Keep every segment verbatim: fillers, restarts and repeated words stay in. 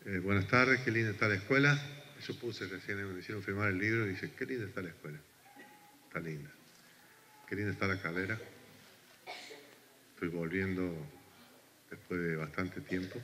Eh, buenas tardes, qué linda está la escuela. Yo puse recién, me hicieron firmar el libro y dice, qué linda está la escuela. Está linda. Qué linda está la calera. Estoy volviendo después de bastante tiempo.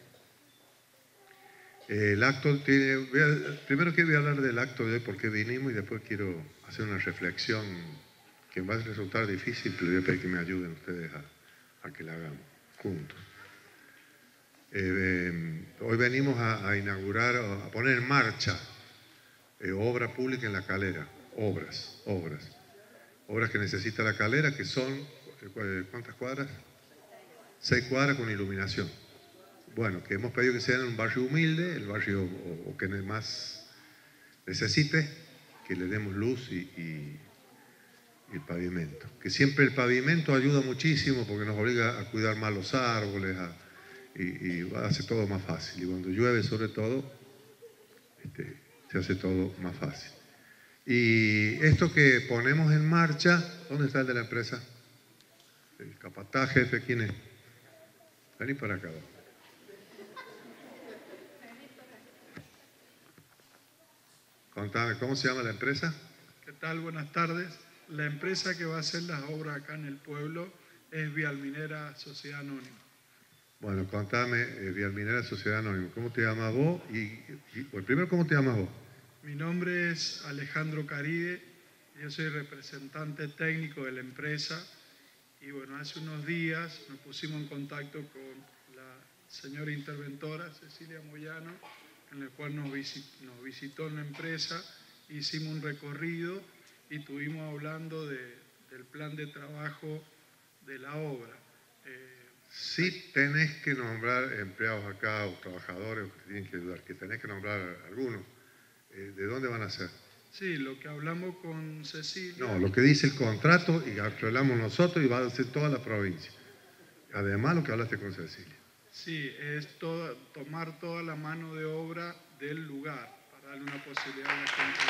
Eh, el acto tiene... Voy a, primero que voy a hablar del acto de hoy, por qué vinimos, y después quiero hacer una reflexión que va a resultar difícil, pero voy a pedir que me ayuden ustedes a, a que la hagamos juntos. Eh, eh, hoy venimos a, a inaugurar, a poner en marcha eh, obra pública en la calera, obras, obras, obras que necesita la calera, que son, eh, ¿cuántas cuadras? Seis cuadras con iluminación. Bueno, que hemos pedido que sean en un barrio humilde, el barrio o, o que más necesite, que le demos luz y, y, y el pavimento. Que siempre el pavimento ayuda muchísimo porque nos obliga a cuidar más los árboles, a Y, y hace todo más fácil. Y cuando llueve, sobre todo, este, se hace todo más fácil. Y esto que ponemos en marcha, ¿dónde está el de la empresa? El capataz, jefe, ¿quién es? Vení para acá. Contame, ¿cómo se llama la empresa? ¿Qué tal? Buenas tardes. La empresa que va a hacer las obras acá en el pueblo es Vialminera Sociedad Anónima. Bueno, contame, eh, Vialminera Sociedad Anónima, ¿cómo te llamas vos? Y, y bueno, primero, ¿cómo te llamas vos? Mi nombre es Alejandro Caride, yo soy representante técnico de la empresa y bueno, hace unos días nos pusimos en contacto con la señora interventora Cecilia Moyano, en el cual nos visitó, nos visitó en la empresa, hicimos un recorrido y estuvimos hablando de, del plan de trabajo de la obra. Eh, Sí tenés que nombrar empleados acá o trabajadores que tienen que ayudar, que tenés que nombrar algunos. Eh, ¿De dónde van a ser? Sí, lo que hablamos con Cecilia... No, lo que dice el contrato y hablamos nosotros y va a ser toda la provincia. Además lo que hablaste con Cecilia. Sí, es toda, tomar toda la mano de obra del lugar para darle una posibilidad a la gente.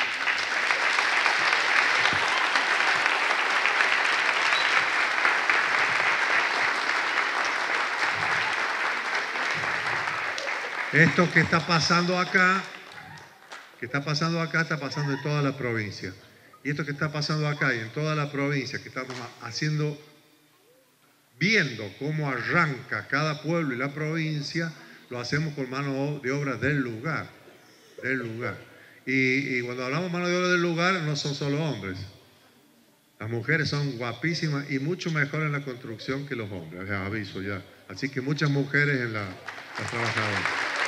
Esto que está pasando acá, que está pasando acá, está pasando en toda la provincia. Y esto que está pasando acá y en toda la provincia, que estamos haciendo, viendo cómo arranca cada pueblo y la provincia, lo hacemos con mano de obra del lugar, del lugar. Y, y cuando hablamos de mano de obra del lugar, no son solo hombres. Las mujeres son guapísimas y mucho mejor en la construcción que los hombres, les aviso ya. Así que muchas mujeres en la, las trabajadoras.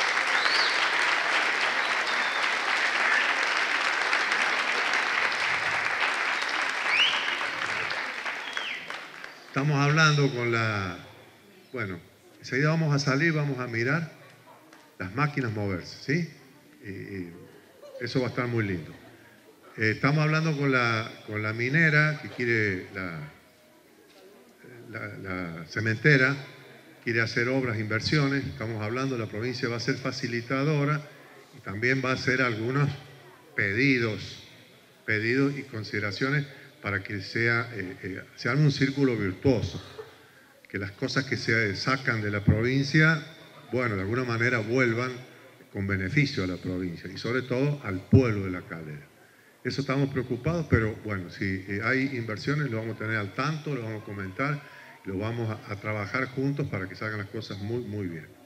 Estamos hablando con la... Bueno, enseguida vamos a salir, vamos a mirar las máquinas moverse, ¿sí? Y, y eso va a estar muy lindo. Eh, estamos hablando con la, con la minera que quiere, la, la, la cementera, quiere hacer obras, inversiones. Estamos hablando, la provincia va a ser facilitadora y también va a hacer algunos pedidos, pedidos y consideraciones para que sea, eh, eh, sea un círculo virtuoso, que las cosas que se sacan de la provincia, bueno, de alguna manera vuelvan con beneficio a la provincia y sobre todo al pueblo de la calera. Eso estamos preocupados, pero bueno, si eh, hay inversiones lo vamos a tener al tanto, lo vamos a comentar, lo vamos a, a trabajar juntos para que salgan las cosas muy, muy bien.